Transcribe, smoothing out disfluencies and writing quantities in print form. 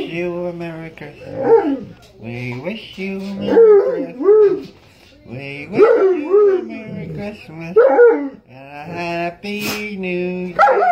you a Merry Christmas. We wish you a Merry Christmas. We wish you a Merry Christmas and a Happy New Year.